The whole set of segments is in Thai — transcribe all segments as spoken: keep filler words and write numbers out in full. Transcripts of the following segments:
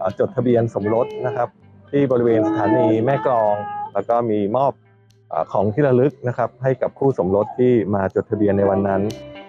จดทะเบียนสมรสนะครับที่บริเวณสถานีแม่กลองแล้วก็มีมอบของที่ระลึกนะครับให้กับคู่สมรสที่มาจดทะเบียนในวันนั้น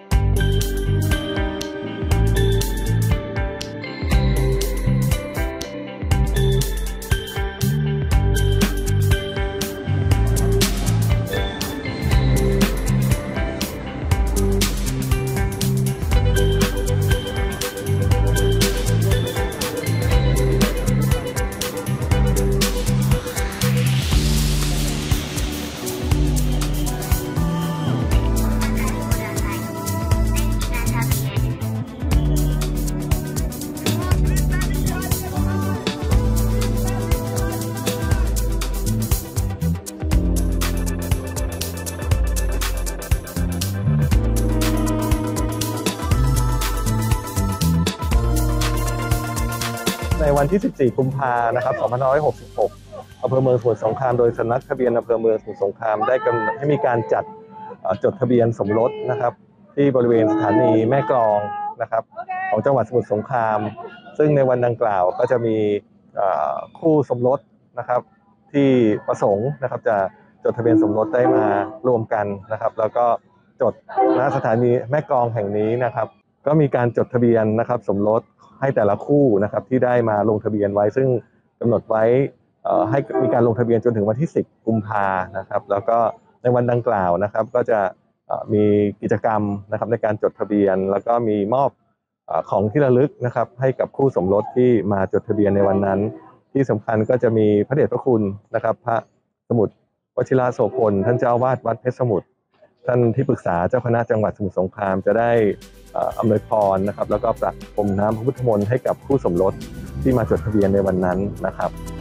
ในวันที่ สิบสี่ กุมภาพันธ์ นะครับ สองพันห้าร้อยหกสิบหก อำเภอเมืองสมุทรสงครามโดยสำนักทะเบียนอำเภอเมืองสมุทรสงครามได้กำหนดให้มีการจัดจดทะเบียนสมรสนะครับที่บริเวณสถานีแม่กลองนะครับของจังหวัดสมุทรสงครามซึ่งในวันดังกล่าวก็จะมีคู่สมรสนะครับที่ประสงค์นะครับจะจดทะเบียนสมรสได้มารวมกันนะครับแล้วก็จดณสถานีแม่กลองแห่งนี้นะครับก็มีการจดทะเบียนนะครับสมรสให้แต่ละคู่นะครับที่ได้มาลงทะเบียนไว้ซึ่งกำหนดไว้ให้มีการลงทะเบียนจนถึงวันที่ สิบ กุมภาพันธ์นะครับแล้วก็ในวันดังกล่าวนะครับก็จะมีกิจกรรมนะครับในการจดทะเบียนแล้วก็มีมอบของที่ระลึกนะครับให้กับคู่สมรสที่มาจดทะเบียนในวันนั้นที่สำคัญก็จะมีพระเดชพระคุณนะครับพระสมุทรวชิราโสพลท่านเจ้าอาวาสวัดเพชรสมุทรท่านที่ปรึกษาเจ้าคณะจังหวัดสมุทรสงครามจะได้อำนวยพรนะครับแล้วก็ประพรมน้ำพระพุทธมนต์ให้กับคู่สมรสที่มาจดทะเบียนในวันนั้นนะครับ